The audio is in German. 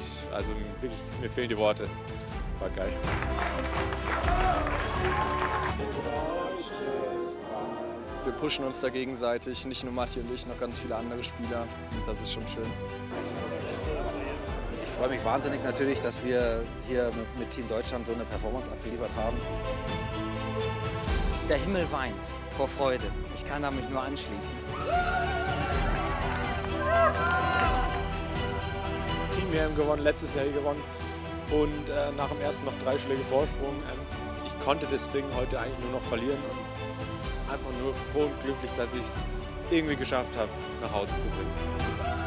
also wirklich, mir fehlen die Worte. Das war geil. Wir pushen uns da gegenseitig, nicht nur Matti und ich, noch ganz viele andere Spieler. Und das ist schon schön. Ich freue mich wahnsinnig natürlich, dass wir hier mit Team Deutschland so eine Performance abgeliefert haben. Der Himmel weint vor Freude. Ich kann da mich nur anschließen. Team-WM gewonnen, letztes Jahr gewonnen und nach dem ersten noch 3 Schläge Vorsprung. Ich konnte das Ding heute eigentlich nur noch verlieren und einfach nur froh und glücklich, dass ich es irgendwie geschafft habe, nach Hause zu bringen.